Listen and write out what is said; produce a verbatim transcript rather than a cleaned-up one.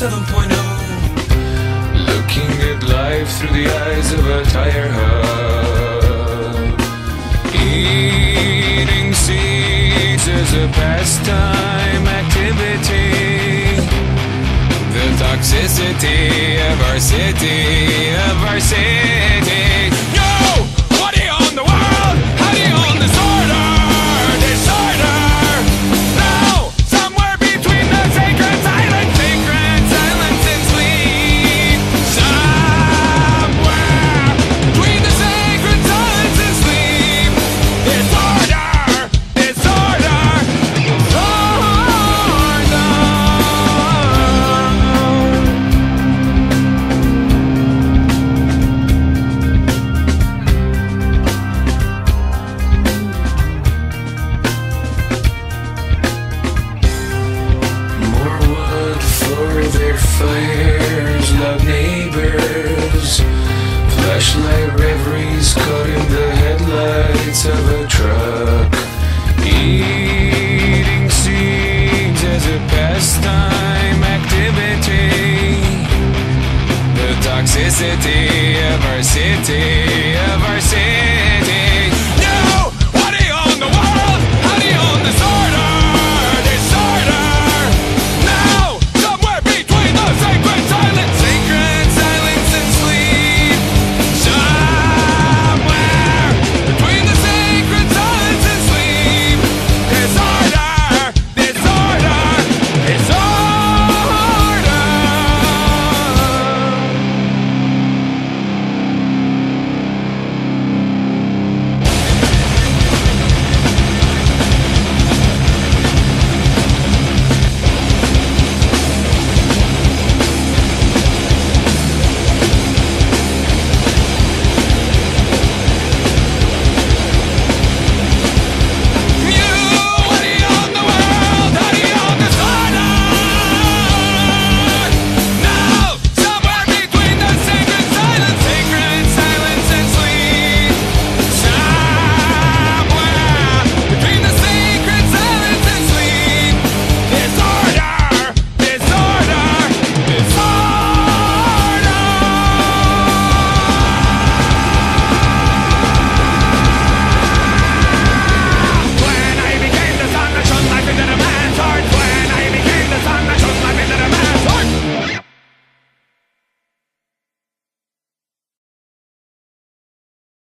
seven point oh. Looking at life through the eyes of a tire hub. Eating seeds as a pastime activity. The toxicity of our city, of our city. No! What do you own the world? How do you own disorder? Disorder! No! Somewhere between the sacred silence, sacred silence and sleep. Somewhere between the sacred silence and sleep. Disorder! Disorder! Their fires, loud neighbors, flashlight reveries caught in the headlights of a